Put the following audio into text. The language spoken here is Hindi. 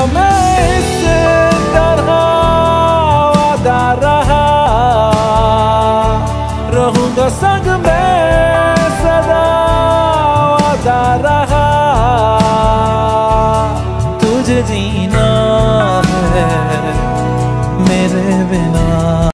मैं इस तरह वादा रहा, रहूंगा संग में सदा वादा रहा। तुझे जीना है मेरे बिना।